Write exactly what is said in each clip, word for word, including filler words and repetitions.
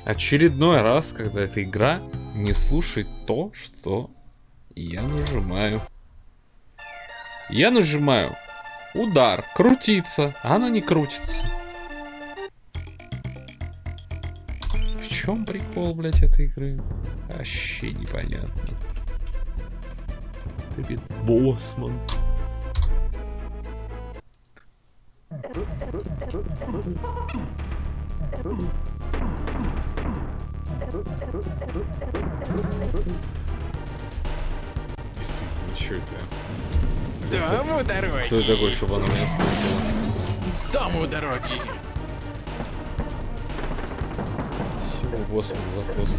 Очередной раз, когда эта игра не слушает то, что я нажимаю. Я нажимаю удар, крутиться, а она не крутится. В чем прикол, блядь, этой игры? Вообще непонятно. Ты боссман. Действительно, что это? Дому дороги. Кто это такой, чтобы она меня слушала? Дому дороги. Всего боссман за хвост.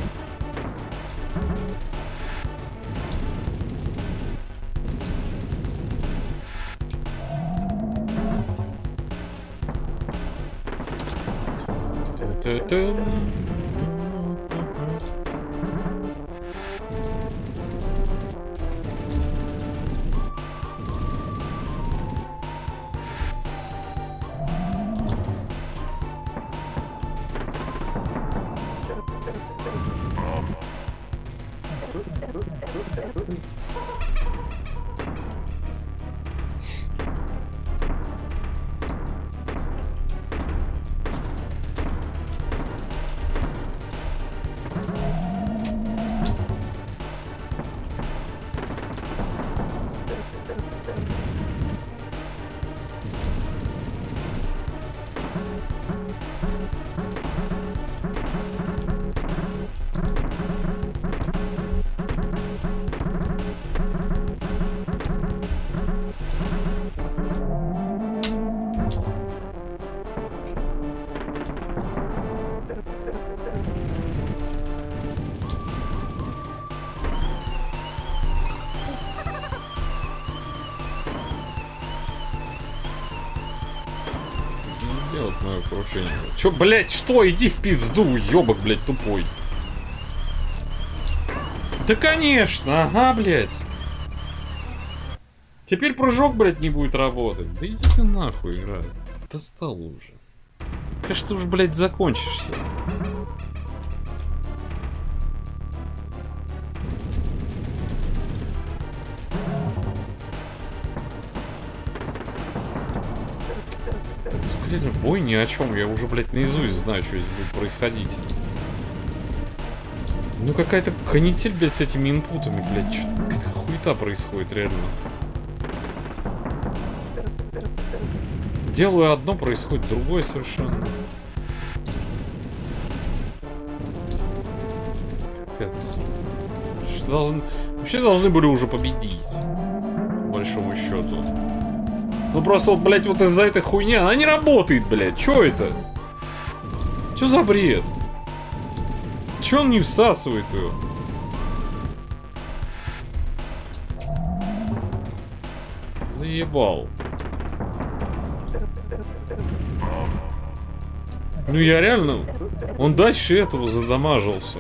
Та-та-та. Делать мое поручение. Чё, блять, что? Иди в пизду, ёбок, блять, тупой. Да конечно, ага, блять. Теперь прыжок, блять, не будет работать. Да иди ты нахуй играть. Достал уже. Конечно, ты уже, блять, закончишься. Реально, бой ни о чем. Я уже, блядь, наизусть знаю, что здесь будет происходить. Ну, какая-то канитель, блядь, с этими инпутами, блядь. Что какая-то хуета происходит, реально. Делаю одно, происходит другое совершенно. Капец. Что должен... Вообще должны были уже победить. По большому счету. Ну просто вот, блядь, вот из-за этой хуйни она не работает, блядь. Чё это? Чё за бред? Чё он не всасывает ее? Заебал. Ну я реально... Он дальше этого задамажился.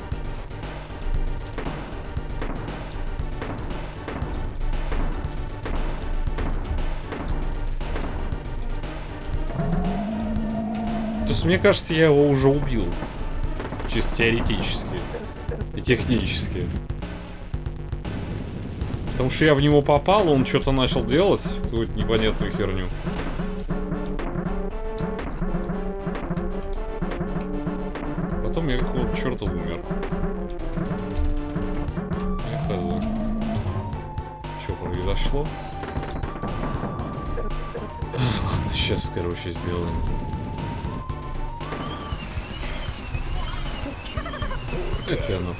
Мне кажется, я его уже убил. Чисто теоретически. И технически. Потому что я в него попал, он что-то начал делать. Какую-то непонятную херню. Потом я какого-то черта умер. Я хз. Что произошло? Ладно, сейчас, короче, сделаем. Это оно.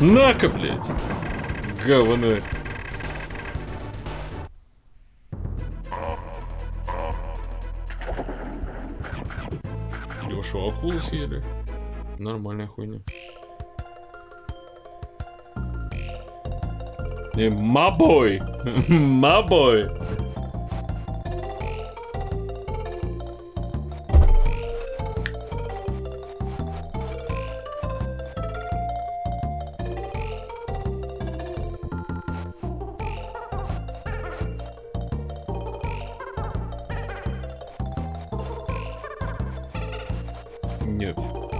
На-ка, блядь. Говнарь. Что, акулы съели? Нормальная хуйня. Не, мабой! Мабой! Нет.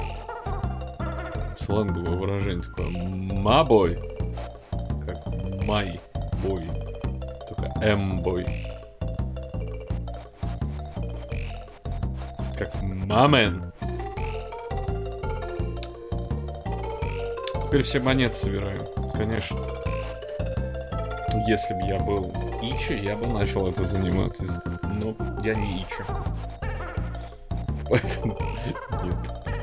Сленговое выражение такое. Мабой. Как май бой. Только м-бой. Как мамен. Теперь все монеты собираем. Конечно. Если бы я был Ичи, я бы начал это заниматься. Но я не Ичи. Поэтому нет.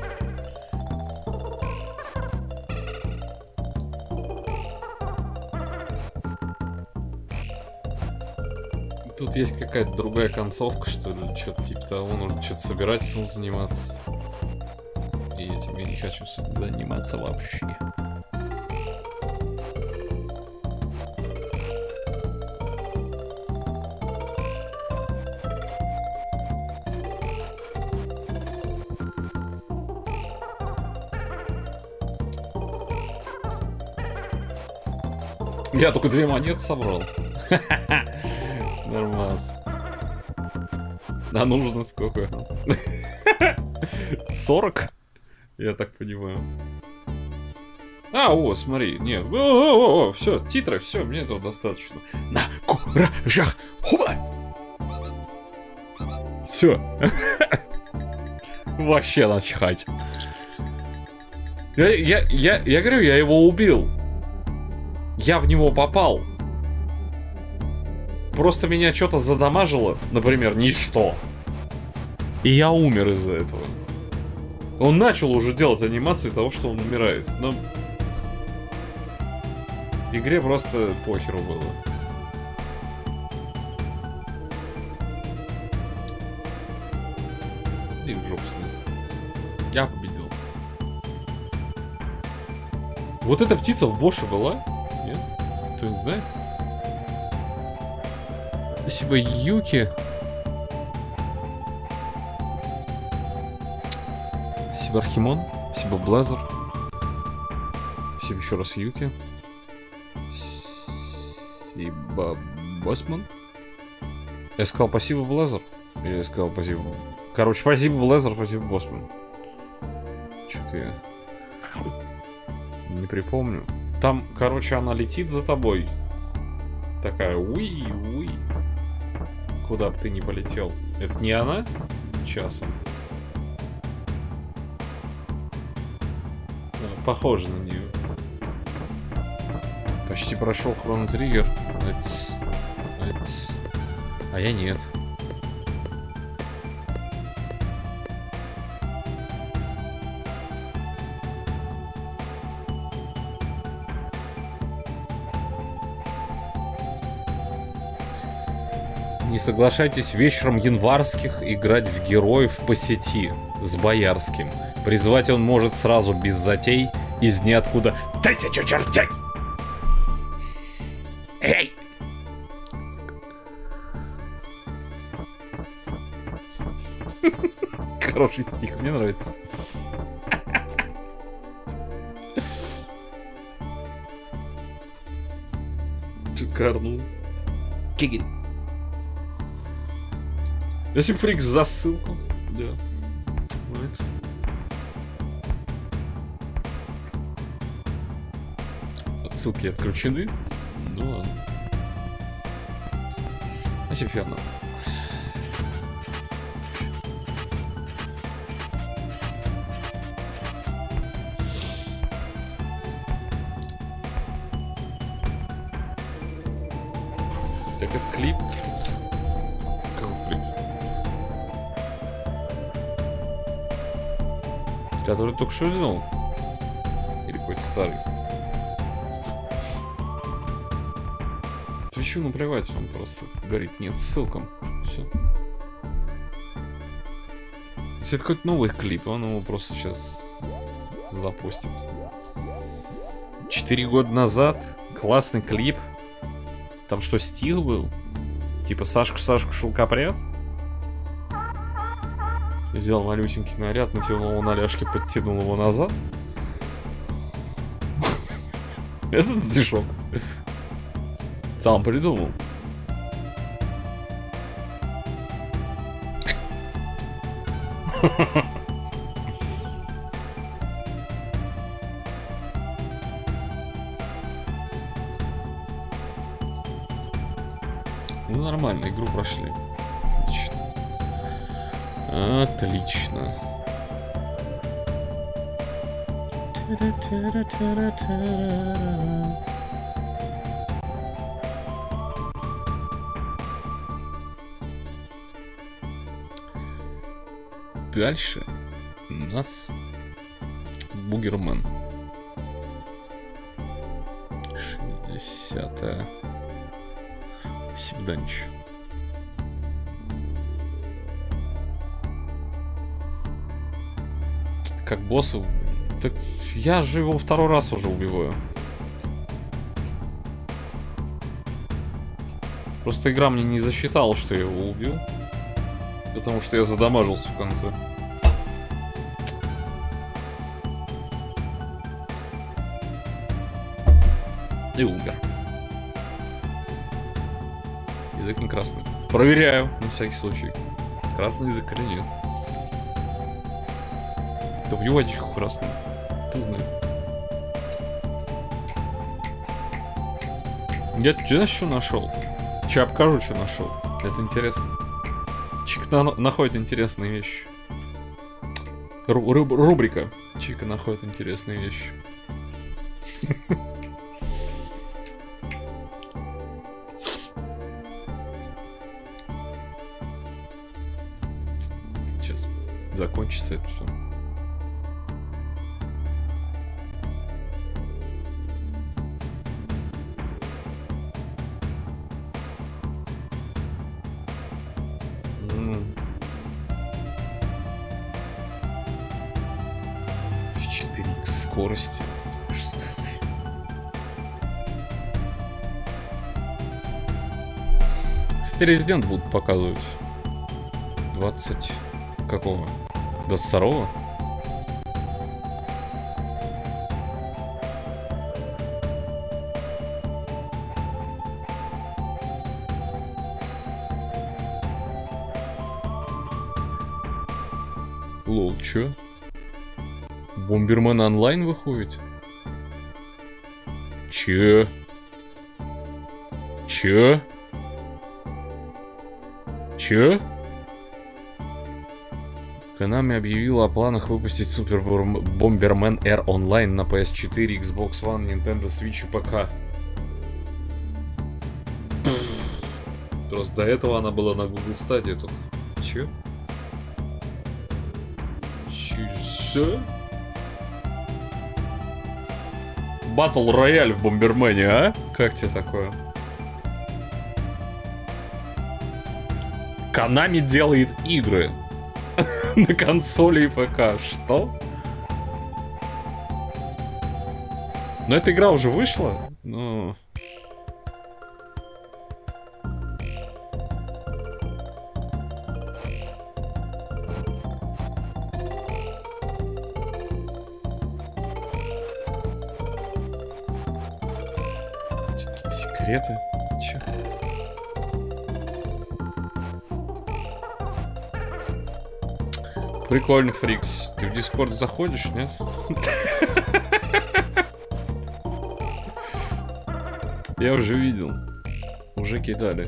Тут есть какая-то другая концовка, что ли, что-то типа того, нужно что-то собирательством заниматься. И этим я не хочу заниматься вообще. Я только две монеты собрал. Нормас. А нужно сколько? сорок? Я так понимаю. А, о, смотри, нет. О, о, о, все, титры, все, мне этого достаточно. На куражах, хуба! Все. Вообще начхать. Я, я, я, я говорю, я его убил. Я в него попал. Просто меня что-то задамажило, например, ничто. И я умер из-за этого. Он начал уже делать анимацию того, что он умирает. Но игре просто похеру было. И в жопу с ним. Я победил. Вот эта птица в Боше была? Нет? Кто-нибудь знает? Спасибо, Юки. Спасибо, Архимон. Спасибо, Блазер. Спасибо еще раз, Юки. Спасибо, Босман. Я сказал спасибо, Блазер. Или я сказал спасибо. Короче, спасибо, Блазер, спасибо, Босман. Что-то я не припомню. Там, короче, она летит за тобой. Такая уи-уи. Куда бы ты ни полетел. Это не она? Часом. А, похоже на нее. Почти прошел Хроно Триггер. Эц. Эц. А я нет. Не соглашайтесь вечером январских играть в героев по сети с Боярским. Призвать он может сразу без затей из ниоткуда тысячу чертей. Эй! Хороший стих, мне нравится. Шикарно. Кигель. Если фрик за ссылку. Да. Молодец. Отсылки отключены. Ну ладно. Спасибо, Ферна. Так, это клип. Какой клип? Который только что сделал? Или какой-то старый? хочу, наплевать, он просто говорит нет ссылкам. Все. Если это какой-то новый клип, он его просто сейчас запустит. Четыре года назад классный клип. Там что, стих был? Типа Сашка-Сашка шелкопряд? Взял малюсенький наряд, натянул его на ляжки, подтянул его назад. Этот стишок сам придумал. Ну нормально, игру прошли. Отлично. Отлично. Дальше у нас Бугермен. шестидесятая. Сибданч. Как босса. Так я же его второй раз уже убиваю. Просто игра мне не засчитала, что я его убил. Потому что я задамажился в конце. И умер. Язык не красный. Проверяю, на всякий случай. Красный язык или нет. Да в водичку красный. Кто знает. Я знаешь, что нашел? Че покажу, что нашел. Это интересно. Чик на находит интересные вещи. Ру ру рубрика. Чика находит интересные вещи. Сейчас закончится это все. Скорости. Кстати, Резидент будут показывать. двадцать какого? двадцать второго? Лол, чё? Бомбермен онлайн выходит? Че? Че? Че? Konami объявила о планах выпустить Super Bomberman R онлайн на пи эс четыре, Xbox One, Nintendo Switch и ПК. Просто до этого она была на Google Stadia только. Че? Че? Батл рояль в Бомбермене, а? Как тебе такое? Konami делает игры на консоли и ПК. Что? Но эта игра уже вышла? Ну... Секреты? Чё? Прикольно, Фрикс. Ты в Дискорд заходишь, нет? Я уже видел. Уже кидали.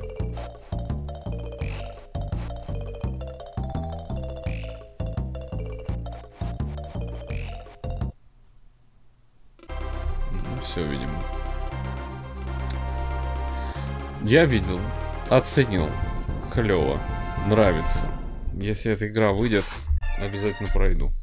Ну все, видимо. Я видел, оценил, клево, нравится. Если эта игра выйдет, обязательно пройду.